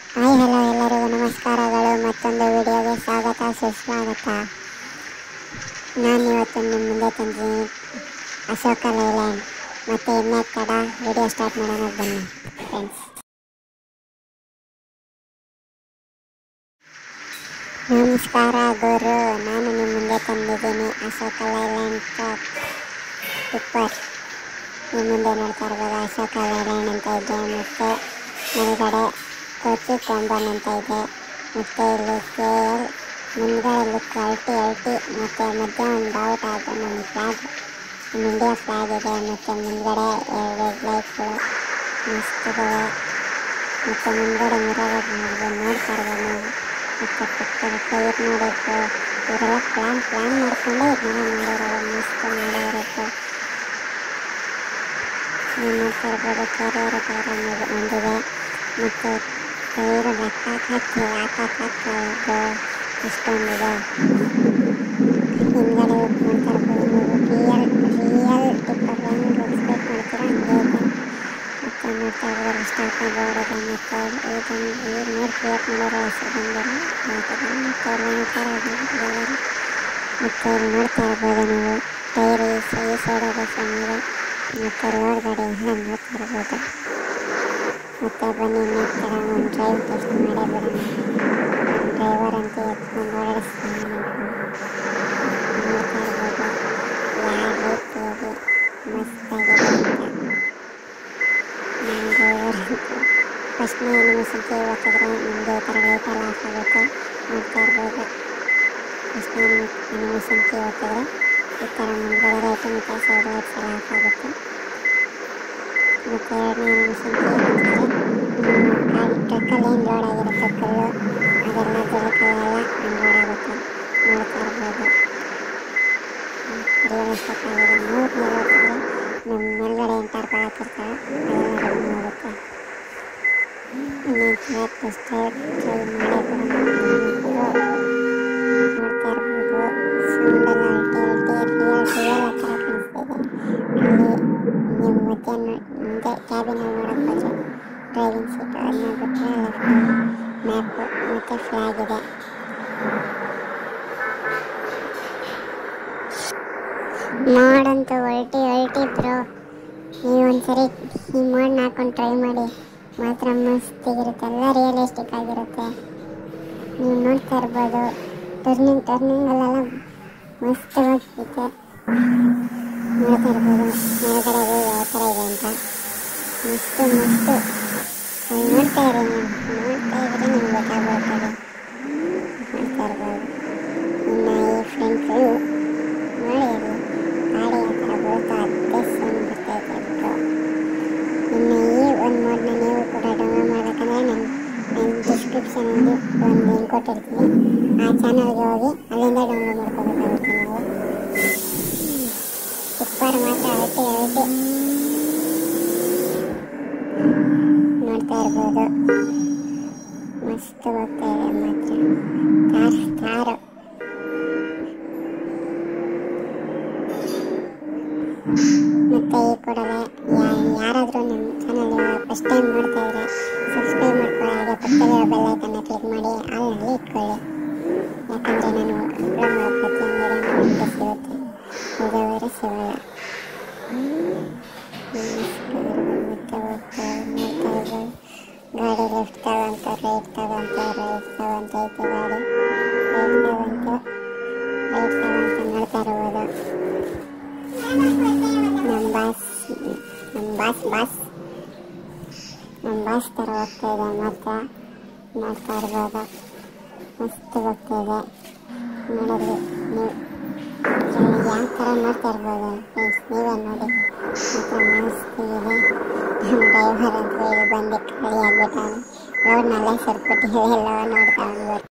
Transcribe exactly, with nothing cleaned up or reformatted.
Hi hello ಎಲ್ಲರಿಗೂ ನಮಸ್ಕಾರಗಳು. ಮತ್ತೊಂದು ವಿಡಿಯೋಗೆ ಸ್ವಾಗತ ಸುಸ್ವಾಗತ. ನಾನು ಇವತ್ತು ನಿಮ್ಮ ಮುಂದೆ ತಂದಿದ್ದೀನಿ ಅಶೋಕ ಲೈಲ್ಯಾಂಡ್. ಮತ್ತು ಇನ್ನೇ ತಡ ವಿಡಿಯೋ ಸ್ಟಾರ್ಟ್ ಮಾಡೋಣ ಬನ್ನಿ ಫ್ರೆಂಡ್ಸ್. ನಮಸ್ಕಾರ ಗುರು. ನಾನು ನಿಮ್ಮ ಮುಂದೆ ತಂದಿದ್ದೀನಿ ಅಶೋಕ ಲೈಲ್ಯಾಂಡ್ ಟ್ರಾಕ್ ಟಿಪ್ಪರ್. ನಿಮ್ಮ ಮುಂದೆ ನೋಡ್ತಾ ಇರ್ಬೋದು ಅಶೋಕ ಲೈಲ್ಯಾಂಡ್ ಅಂತ ಇದೆ. ಮತ್ತು ಮೇಲ್ಗಡೆ ಕೊಚ್ಚಿ ಕೊಂಬನ್ ಅಂತ ಇದೆ. ಮತ್ತು ಇಲ್ಲಿ ಕೆ ಎಲ್ ಮುಂದ್ಗಡೆ ಲುಕ್ ಅಲ್ಟಿ ಅಲ್ಟಿ ಮತ್ತು ಮಧ್ಯೆ ಒಂದು ಡೌಟ್ ಆಯಿತು ನಮ್ಮ ಫ್ಲಾಗ್, ನಮ್ಮ ಇಂಡಿಯಾ ಫ್ಲಾಗ್ ಇದೆ. ಮತ್ತು ಮುಂದ್ಗಡೆ ಎರಡು ರೆಡ್ ಲೈಟ್ಗಳು ಮಸ್ತಿದ್ದಾವೆ. ಮತ್ತು ಮುಂದ್ಗಡೆ ಮಿರರ್ ನೋಡ್ಬೋದು ನೋಡ್ತಾ ಇರ್ಬೋದು ನಾವು. ಮತ್ತು ಪಕ್ಕದ ಟೈರ್ ನೋಡಬೇಕು. ಇವರೆಲ್ಲ ಪ್ಲ್ಯಾನ್ ಪ್ಲ್ಯಾನ್ ಮಾಡಿಕೊಂಡೆ ಇದನ್ನೆಲ್ಲ ಮಾಡಿರೋದು. ಮಸ್ತ್ ಮಾಡಿರೋದು ನೀವು ನೋಡ್ತಾ ಇರ್ಬೋದು. ಕೆರಿಯರ್ ಟೈರ್ ಅನ್ನೋದು ಒಂದಿದೆ. ಮತ್ತು ಟೈರು ಲೆಕ್ಕ ಹಾಕಿ ಹಾಕಕ್ಕೆ ಇಷ್ಟೊಂದಿದೆ. ಹಿಂದ್ಗಡೆ ನೋಡ್ತಾ ಇರ್ಬೋದು ನೀವು. ರಿಯಲ್ ರಿಯಲ್ ಟಿಪ್ಪರ್ ಹೆಂಗೆ ಎಕ್ಸ್ಪೆಕ್ಟ್ ಮಾಡ್ತೀರಾ ಹಂಗೆ ಇದೆ. ಮತ್ತು ನೋಡ್ತಾ ಇರ್ಬೋದು ಸ್ಟಾರ್ಟಿಂಗ್ ಬೋರ್ಡ್ ಇದೆ. ಮತ್ತು ಇದನ್ನು ಈಗ ನೋಡಿ ಕ್ರಿಯೇಟ್ ಮಾಡಿರೋ ಹೆಸರು ಬಂದಿರೋ ಆಗ್ತದೆ. ಮತ್ತು ಇಲ್ಲಿ ನೋಡ್ತಾ ಇರ್ಬೋದು ಮತ್ತು ಇಲ್ಲಿ ನೋಡ್ತಾ ಇರ್ಬೋದು ನೀವು ಟೈರ್ ಈ ಸೈಡ್ ಇದೆ ಸಣ್ಣದು. ಮತ್ತು ರೋಡ್ ಗಾಡಿ ಎಲ್ಲ ನೋಡ್ತಾ ಇರ್ಬೋದು. ಮತ್ತು ಬನ್ನಿ ಇನ್ನೊಂದು ಕಡೆ ಒಂದು ಡ್ರೈವ್ ಟೆಸ್ಟ್ ಮಾಡೇ ಬಿಡೋಣ. ನಮ್ಮ ಡ್ರೈವರ್ ಅಂತ ಎತ್ಕೊಂಡು ಓಡಾಡಿಸ್ತಾನೆ ನೋಡ್ತಾ ಇರ್ಬೋದು ಯಾವ ರೀತಿಯಾಗಿ ಮಸ್ತಾಗಿದೆ ಅಂತ. ನಮ್ಮ ಡ್ರೈವರ್ ಅಂತ ಫಸ್ಟ್ನೇ ಅನಿಮೇಷನ್ಗೆ ಓದ್ತಿದ್ರೆ ನಮಗೆ ಈ ಥರ ಲೈಟೆಲ್ಲ ಆಫ್ ಆಗುತ್ತೆ ನೋಡ್ತಾ ಇರ್ಬೋದು. ಫಸ್ಟ್ನೇ ಅನಿಮೇಷನ್ಗೆ ಓದ್ತಿದ್ರೆ ಈ ಥರ ಮುಂದ್ಗಡೆ ಲೈಟು ಮತ್ತು ಸೈಡ್ ಲೈಟ್ಸ್ ಎಲ್ಲ ಆಫ್ ಆಗುತ್ತೆ. ಮತ್ತು ಎರಡನೇ ಅನಿಮೇಷನ್ಗೆ ಓದ್ತಿದ್ರೆ ಆ ಟ್ರಕ್ಕಲ್ಲಿ ಏನು ಲೋಡ್ ಆಗಿರುತ್ತೆ ಕಲ್ಲು ಅದೆಲ್ಲ ಜಲಕಲ್ಲೆಲ್ಲ ಅನ್ಲೋಡ್ ಆಗುತ್ತೆ ನೋಡ್ತಾ ಇರ್ಬೋದು. ರಿಯಲಿಸ್ಟಿಕ್ ಆಗಿದೆ. ಮೂರು ಮೇಲೆ ಓದ್ತಿದ್ರೆ ನಮ್ಮ ಮೇಲ್ಗಡೆ ಏನು ಟಾರ್ಪಲ್ ಹಾಕಿರ್ತಾರೆ ಅದೆಲ್ಲ ರಿಮೂವ್ ಆಗುತ್ತೆ. ಇನ್ನೊಂದು ಟ್ರ್ಯಾಕ್ ಟೆಸ್ಟ್ ಡ್ರೈವ್ ಟ್ರೈ ಮಾಡೇ ಬಿಡೋಣ. ನೋಡ್ತಾ ಇರ್ಬೋದು ಸೌಂಡೆಲ್ಲ ಅಲ್ಟಿ ಅಲ್ಟಿ ರಿಯಲ್ ರಿಯಲ್ ಆ ಥರ ಕಾಣಿಸ್ತಿದೆ. ಅಲ್ಲಿ ನೀವು ಮಧ್ಯಾಹ್ನ ಮುಂದೆ ಕ್ಯಾಬಿನಲ್ಲಿ ನೋಡೋಕ್ಕೆ ಹೋದರೆ ಡ್ರೈವಿಂಗ್ ಸೀಟು ಅದನ್ನ ಬಿಟ್ಟರೆ ಲೆಫ್ಟಲ್ಲಿ ಮ್ಯಾಪು ಮತ್ತು ಫ್ಲ್ಯಾಗ್ ಇದೆ. ಮಾಡಂತೂ ಅಲ್ಟಿ ಅಲ್ಟಿ ಬ್ರೋ. ನೀವು ಒಂದ್ಸರಿ ಈ ಮೋಡ್ನ ಹಾಕೊಂಡು ಟ್ರೈ ಮಾಡಿ ಮಾತ್ರ ಮಸ್ತಿಗಿರುತ್ತೆ. ಎಲ್ಲ ರಿಯಲಿಸ್ಟಿಕ್ ಆಗಿರುತ್ತೆ. ನೀವು ನೋಡ್ತಾ ಇರ್ಬೋದು ಟರ್ನಿಂಗ್ ಟರ್ನಿಂಗಲ್ಲೆಲ್ಲ ಮಸ್ತ್ ಹೋಗ್ತಿರುತ್ತೆ. ನೋಡ್ತಾ ಇರ್ಬೋದು ಮೇಲ್ಗಡೆ ಯಾವ ಥರ ಇದೆ ಅಂತ ಮಸ್ತು ಮಸ್ತು. ಅಲ್ಲಿ ನೋಡ್ತಾ ಇರಿ ನೀವು ನೋಡ್ತಾ ಇದ್ರೆ ನಿಮ್ಗೆ ಗೊತ್ತಾಗ್ಬಿಡ್ತದೆ. ನೋಡ್ತಾ ಇರ್ಬೋದು. ಇನ್ನು ಈ ಫ್ರಂಟ್ ವ್ಯೂ ನೋಡಿ ಅಲ್ಲಿ ಗಾಡಿ ಆ ಥರ ಬರುತ್ತಾ ಅದೇ ಸೌಂಡ್ ಬರ್ತೈತೆ ಬ್ರೋ. ಇನ್ನು ಈ ಒಂದು ಮೋಡ್ನ ನೀವು ಕೂಡ ಡೌನ್ಲೋಡ್ ಮಾಡಬೇಕಂದ್ರೆ ನಾನು ನಾನು ಡಿಸ್ಕ್ರಿಪ್ಷನಲ್ಲಿ ಒಂದು ಲಿಂಕ್ ಕೊಟ್ಟಿರ್ತೀನಿ. ಆ ಚಾನಲ್ಗೆ ಹೋಗಿ ಅಲ್ಲಿಂದ ಡೌನ್ಲೋಡ್ ಮಾಡ್ಕೋಬೇಕಾಗುತ್ತೆ ನೀವು. ಟಿಪ್ಪರ್ ಮಾತ್ರ ಅಳತೆ ಅಳತೆ ನೋಡ್ತಾ ಇರ್ಬೋದು. ಮಸ್ತ್ ಹೋಗ್ತಾ ಇದೆ ಮಾತ್ರ ಕಾರ್ ಕಾರು. ಮತ್ತು ಈ ಕೂಡಲೇ ಯಾರಾದರೂ ನಮ್ಮ ಚಾನಲ್ ಫಸ್ಟ್ ಟೈಮ್ ನೋಡ್ತಾ ಇದ್ರೆ ಸಬ್ಸ್ಕ್ರೈಬ್ ಮಾಡ್ಕೊಳ್ಳಿ. ಹಾಗೆ ಪಕ್ಕದಲ್ಲಿರೋ ಬೆಲ್ ಐಕನ್ನ ಕ್ಲಿಕ್ ಮಾಡಿ ಆಲ್ನಲ್ಲಿ ಇಟ್ಕೊಳ್ಳಿ. ಯಾಕಂದರೆ ನಾನು ಅಪ್ಲೋಡ್ ಮಾಡೋ ಪ್ರತಿಯೊಂದು ವಿಡಿಯೋನ ನಿಮಗೆ ಸಿಗುತ್ತೆ, ಇದಾದರೆ ಸಿಗಲ್ಲ. ಮತ್ತೆ ಹೋಗ್ತಾ ನೋಡ್ತಾ ಇರ್ಬೋದು ಗಾಡಿ ಲೆಫ್ಟ್ ತಗೊಂತ ರೈಟ್ ತಗೊಂತ ರೈಟ್ ತಗೊಂತೈತೆ ಗಾಡಿ ರೈಟ್ ತಗೊಂತ ರೈಟ್ ತಗೊಂತ ನೋಡ್ತಾ ಇರ್ಬೋದು. ನಮ್ಮ ಬಾಸ್ ನಮ್ಮ ಬಾಸ್ ಬಾಸ್ ನಮ್ಮ ಬಾಸ್ ಥರ ಹೋಗ್ತಾ ಇದೆ ಮಾತ್ರ ನೋಡ್ತಾ ಇರ್ಬೋದು. ಮಸ್ತ್ ಹೋಗ್ತಾ ಇದೆ ನೋಡಿದ್ರಿ ನೀವು ಯಾವ ಥರ ನೋಡ್ತಾ ಇರ್ಬೋದು ಫ್ರೆಂಡ್ಸ್, ನೀವೇ ನೋಡಿ ಮಾತ್ರ ಮಸ್ತಿಗಿದೆ. ನಮ್ಮ ಡ್ರೈವರ್ ಅಂತ ಹೇಳಿ ಬಂದು ಖಾಲಿ ಆಗ್ಬಿಟ್ಟು ರೋಡ್ನಲ್ಲೇ ಸರ್ಬಿಟ್ಟು ಎಲ್ಲ ನೋಡ್ತಾ